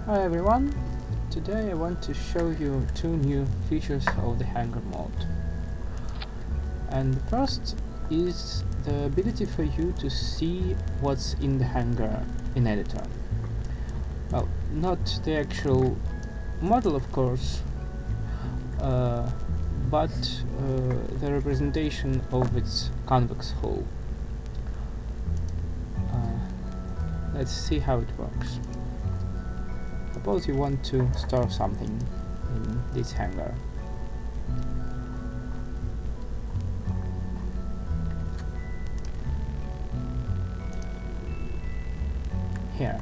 Hi everyone, today I want to show you two new features of the Hangar mode. And the first is the ability for you to see what's in the Hangar in editor. Well, not the actual model of course, but the representation of its convex hull. Let's see how it works. Suppose you want to store something in this hangar. Here.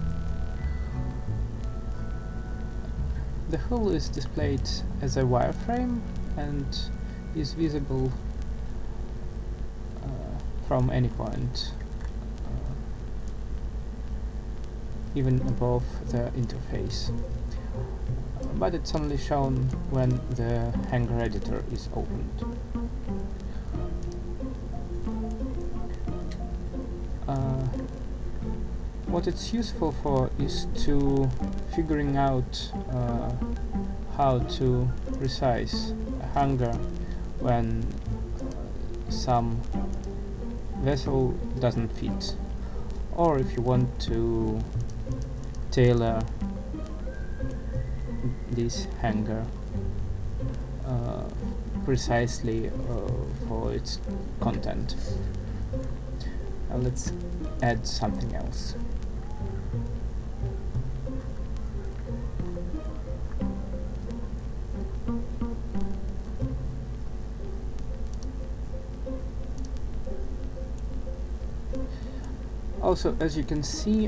The hull is displayed as a wireframe and is visible from any point, even above the interface, but it's only shown when the Hangar editor is opened. What it's useful for is to figuring out how to resize a hangar when some vessel doesn't fit, or if you want to tailor this hangar precisely for its content. Now let's add something else. Also, as you can see,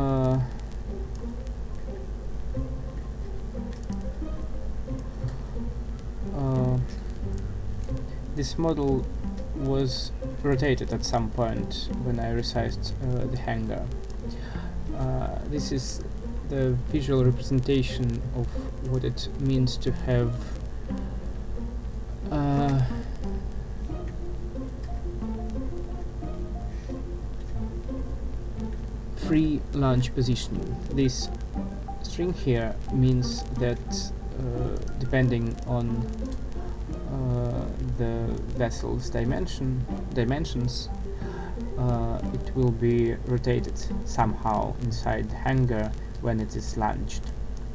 this model was rotated at some point when I resized the hangar. This is the visual representation of what it means to have free launch position. This string here means that depending on the vessel's dimensions, it will be rotated somehow inside the hangar when it is launched.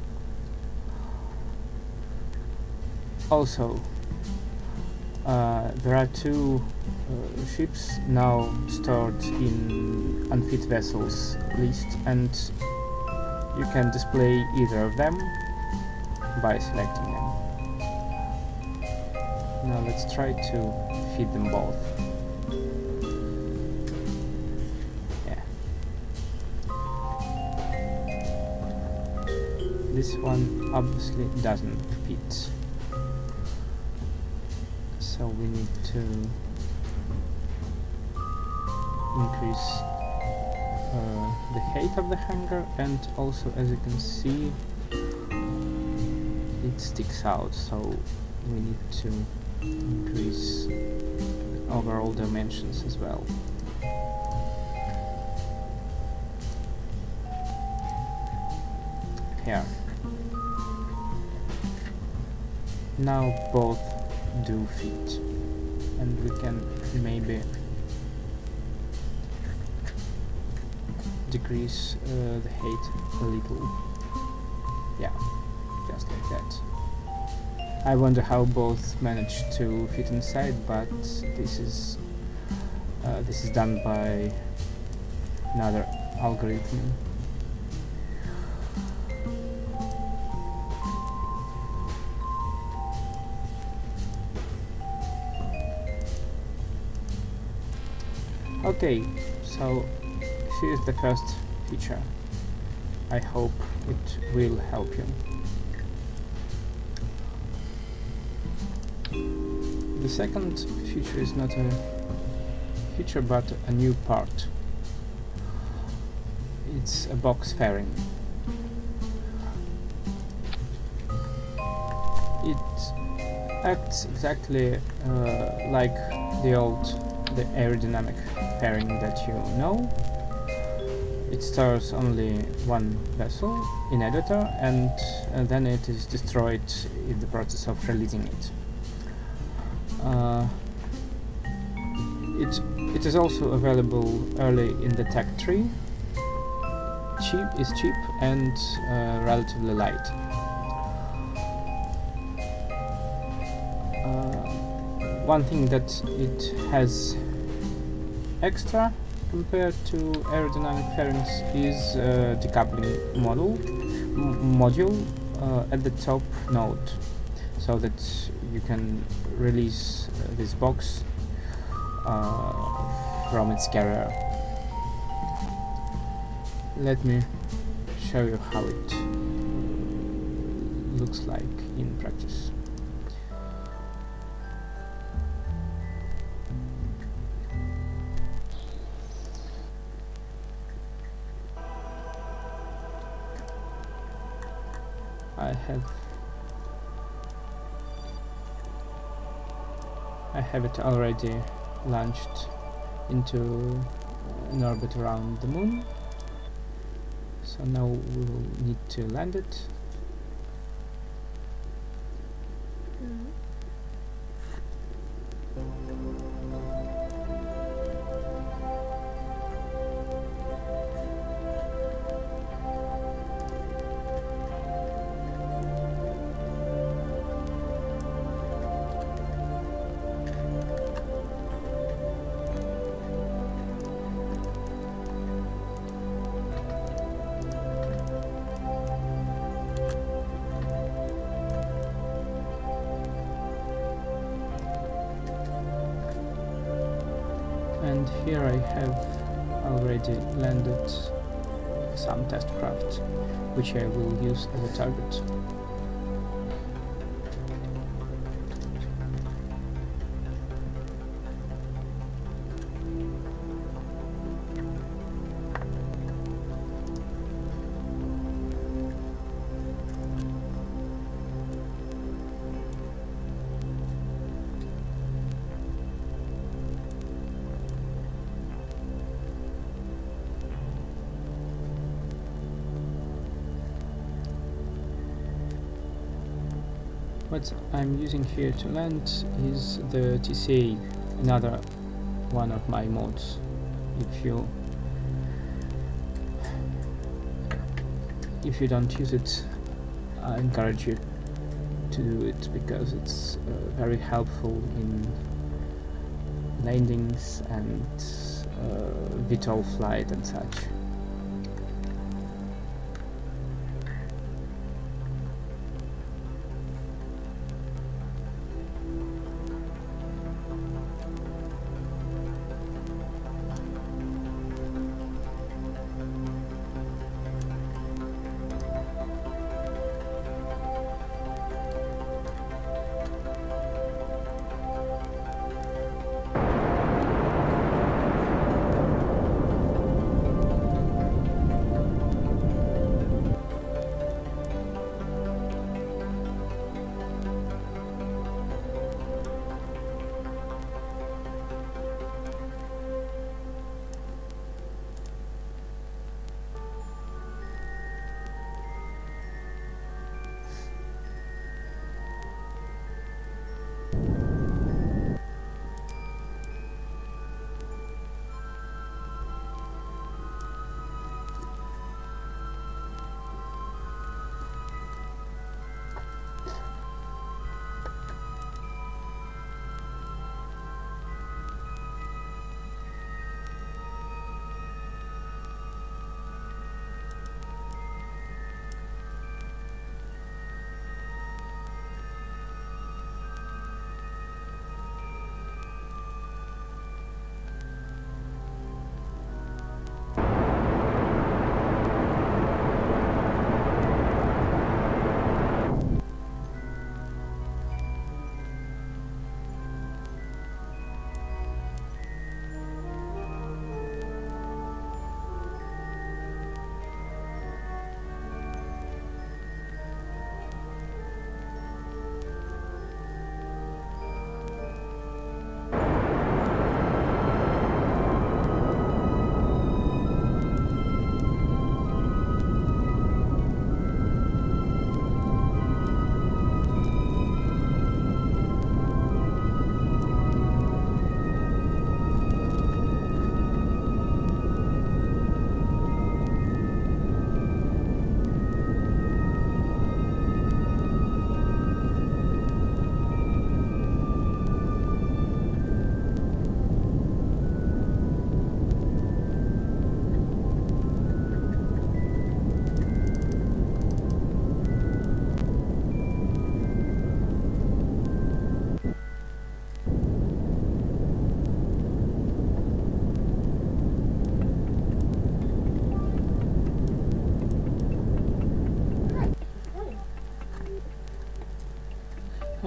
Also, there are two ships now stored in unfit vessels list, and you can display either of them by selecting them. Now let's try to feed them both. Yeah. This one obviously doesn't fit, so we need to increase the height of the hangar, and also, as you can see, it sticks out, so we need to increase overall dimensions as well. Here. Now both do fit, and we can maybe decrease the height a little. Yeah, just like that. I wonder how both managed to fit inside, but this is done by another algorithm. Okay, so here's the first feature. I hope it will help you. The second feature is not a feature but a new part. It's a box fairing. It acts exactly like the aerodynamic fairing that you know, it stores only one vessel in editor, and then it is destroyed in the process of releasing it. It is also available early in the tech tree. Is cheap and relatively light. One thing that it has extra compared to aerodynamic fairings is decoupling module at the top node, so that you can release this box from its carrier. Let me show you how it looks like in practice. I have it already launched into an orbit around the moon. So now we will need to land it. And here I have already landed some test craft, which I will use as a target. What I'm using here to land is the TCA, another one of my mods. If you don't use it, I encourage you to do it, because it's very helpful in landings and VTOL flight and such.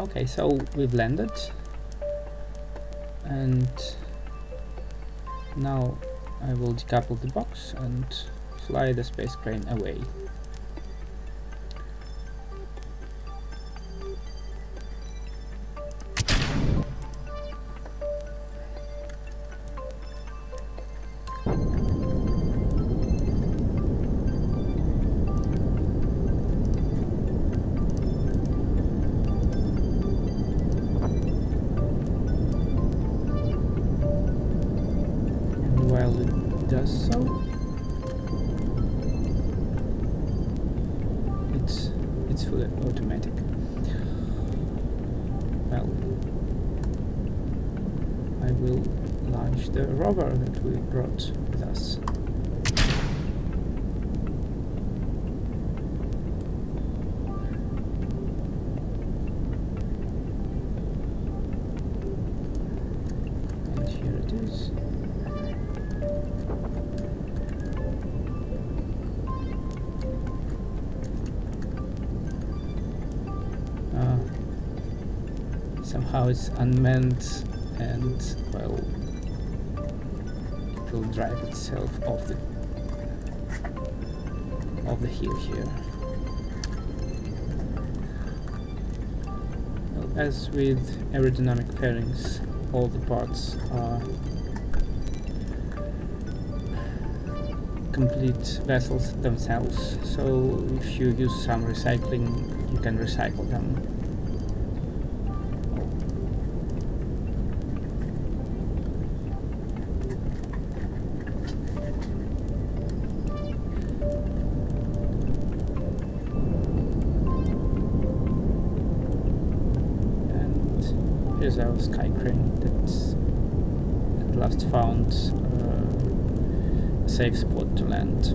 Okay, so we've landed, and now I will decouple the box and fly the space crane away. While it does so, it's fully automatic. Well, I will launch the rover that we brought with us. And here it is. Somehow it's unmanned, and well, it will drive itself off the hill here. Well, as with aerodynamic fairings, all the parts are complete vessels themselves, so if you use some recycling, you can recycle them. Here's our sky crane that's at last found a safe spot to land.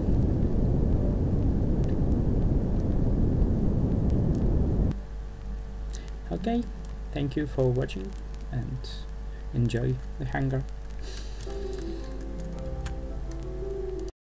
Okay, thank you for watching and enjoy the hangar.